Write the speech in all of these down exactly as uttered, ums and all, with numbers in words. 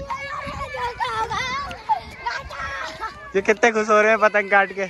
ये कितने खुश हो रहे हैं पतंग काट के।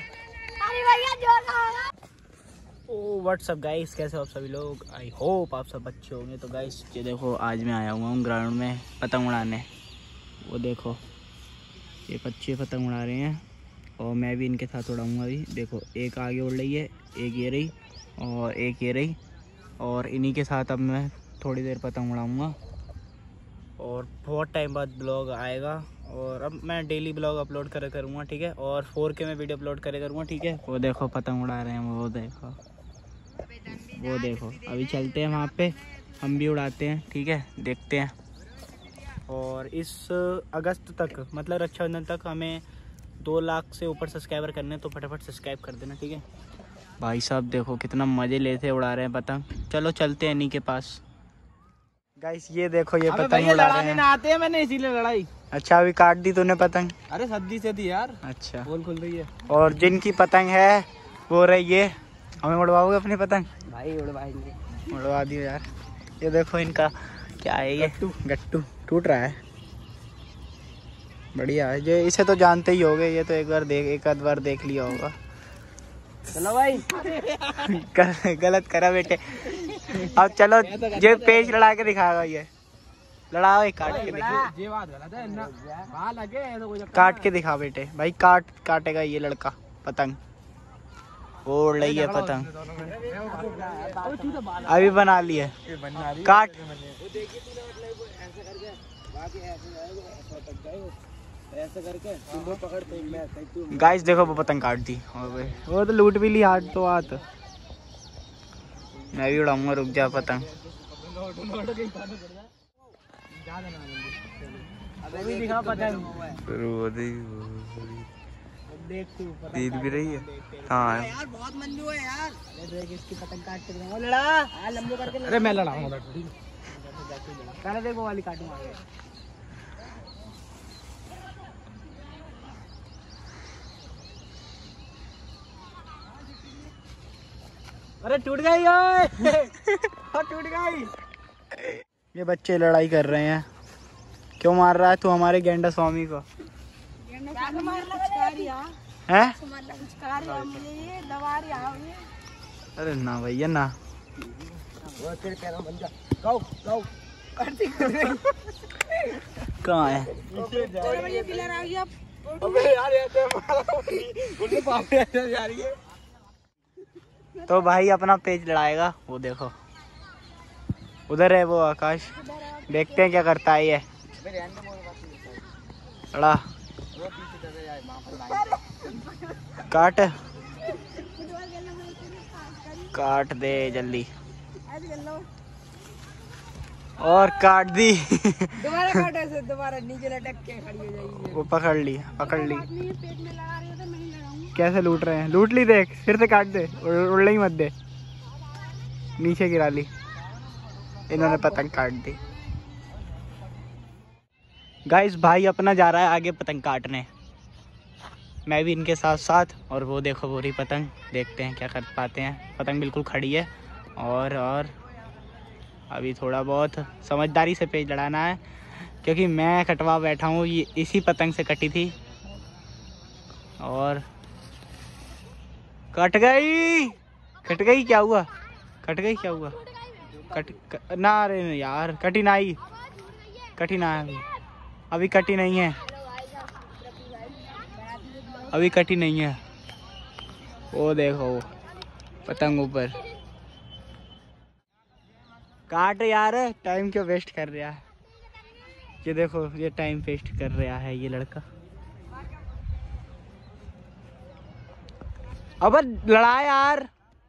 ओ व्हाट्सअप गाइस, कैसे हो आप सभी लोग। आई होप आप सब अच्छे होंगे। तो गाइस ये देखो, आज मैं आया हुआ हूँ ग्राउंड में पतंग उड़ाने। वो देखो ये बच्चे पतंग उड़ा रहे हैं और मैं भी इनके साथ उड़ाऊँगा अभी। देखो एक आगे उड़ रही है, एक ये रही और एक ये रही, और इन्हीं के साथ अब मैं थोड़ी देर पतंग उड़ाऊँगा और बहुत टाइम बाद ब्लॉग आएगा। और अब मैं डेली ब्लॉग अपलोड करे करूँगा, ठीक है। और फोर के में वीडियो अपलोड करे करूँगा, ठीक है। वो देखो पतंग उड़ा रहे हैं, वो देखो वो देखो। अभी चलते हैं वहाँ पे, हम भी उड़ाते हैं, ठीक है, देखते हैं। और इस अगस्त तक, मतलब रक्षाबंधन तक हमें दो लाख से ऊपर सब्सक्राइबर करने, तो फटाफट सब्सक्राइब कर देना, ठीक है। भाई साहब देखो कितना मज़े लेते उड़ा रहे हैं पतंग। चलो चलते हैं इन्हीं के पास। गाइस ये देखो ये पतंग उड़ा रहे हैं। आते हैं मैंने इसीलिए लड़ाई। अच्छा अभी काट दी तूने पतंग? अरे सब्जी से थी यार। अच्छा बोल खुल रही है। और जिनकी पतंग है वो रही है, हमें उड़वाओगे अपनी पतंग? भाई उड़वाएंगे। उड़वा दियो यार। ये देखो इनका क्या है, ये गट्टू टूट रहा है। बढ़िया है। ये इसे तो जानते ही होगे, ये तो एक बार देख एक आध बार देख लिया होगा। चलो भाई गल, गलत करा बेटे। अब चलो ये पेज लड़ा के दिखाएगा, ये लड़ाओ, काट के दिखा। काट के दिखा बेटे। भाई काट काटेगा ये लड़का पतंग। ओढ़ रही है पतंग, अभी बना ली है। काट। गाइस देखो वो पतंग काट दी, वो तो लूट भी ली हाथ तो हाथ। मैं भी उड़ाऊंगा, रुक जा पतंग। दिखा पतंग दीद भी रही है। हाँ यार बहुत मंजू है यार। देख इसकी पतंग काट के दूंगा। लड़ा आ लंबू करके। अरे मैं लड़ाऊंगा, कहना देख वो वाली काटूंगा। अरे टूट गई ओए टूट गई। ये बच्चे लड़ाई कर रहे हैं। क्यों मार रहा है तू हमारे गेंडा स्वामी को? है? अरे ना भैया ना। कहाँ है? तो भाई अपना पेज लड़ाएगा। वो देखो उधर है वो आकाश, देखते हैं क्या करता है ये। लड़ा काट काट दे जल्दी। और काट दी। दोबारा काट, ऐसे दोबारा नीचे लटक के खड़ी हो जाएगी। वो पकड़ ली पकड़ ली। कैसे लूट रहे हैं, लूट ली। देख फिर से काट दे, उड़ ही मत दे, नीचे गिरा ली। इन्होंने पतंग काट दी। गाइस भाई अपना जा रहा है आगे पतंग काटने, मैं भी इनके साथ साथ। और वो देखो वो रही पतंग, देखते हैं क्या कर पाते हैं। पतंग बिल्कुल खड़ी है। और और अभी थोड़ा बहुत समझदारी से पेज लड़ाना है, क्योंकि मैं कटवा बैठा हूँ। ये इसी पतंग से कटी थी और कट गई। कट गई क्या हुआ? कट गई क्या हुआ? कट क... ना रे यार, कटी नहीं, कटी ना अभी अभी कटी नहीं है, अभी कटी नहीं है। वो देखो पतंग ऊपर। काट यार, टाइम क्यों वेस्ट कर रहा है? ये देखो ये टाइम वेस्ट कर रहा है ये लड़का। अब लड़ा यार।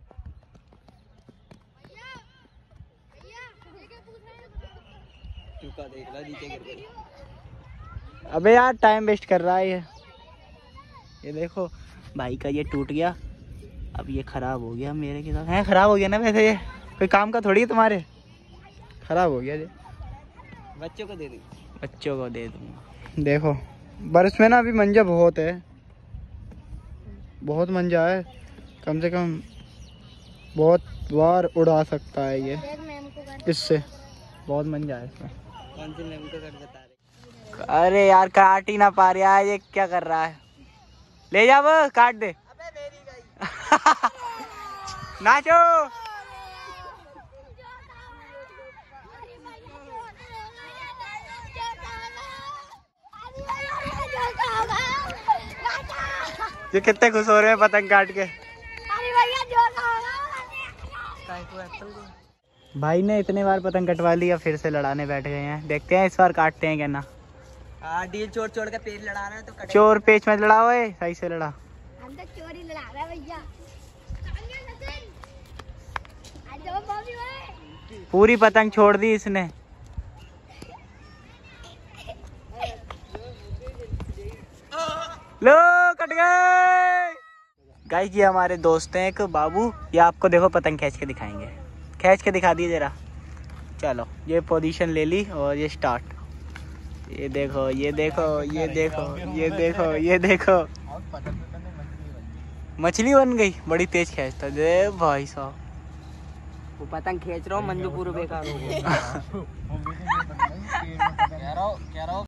अबे यार टाइम वेस्ट कर रहा है ये। ये देखो भाई का ये टूट गया, अब ये खराब हो गया मेरे के साथ। है खराब हो गया ना, वैसे ये कोई काम का थोड़ी है तुम्हारे। खराब हो गया ये, बच्चों को दे दूँ, बच्चों को दे दूँगा। देखो बारिश में ना अभी मंजा बहुत है, बहुत मंजा है। कम से कम बहुत बार उड़ा सकता है ये, इससे बहुत मंजा है इसमें। कौन सी मैम को कर बता रहे? अरे यार काट ही ना पा रहा है, ये क्या कर रहा है। ले जा वो, काट दे। अबे मेरी गई। नाचो। ये कितने खुश हो रहे हैं पतंग काट के। भाई ने इतने बार पतंग कटवा लिया, फिर से लड़ाने बैठ गए हैं। देखते हैं इस बार काटते हैं क्या ना। हाँ डील चोर चोर के पेच लड़ा रहे हैं तो कटे। चोर पेच में लड़ा हुआ है, सही से लड़ा। हम तो चोरी लड़ा रहे हैं भैया। पूरी पतंग छोड़ दी इसने। लो कट गए। गाइस ये हमारे दोस्त हैं एक बाबू, ये आपको देखो पतंग खींच के दिखाएंगे। खींच के दिखा दिए जरा। चलो ये पोजीशन ले ली और ये स्टार्ट। ये देखो ये देखो ये देखो ये देखो ये देखो मछली बन गई, बड़ी तेज खींचता दे भाई साहब। वो पतंग खींच रहा हूँ, मंजू पूरा बेकार हो गया।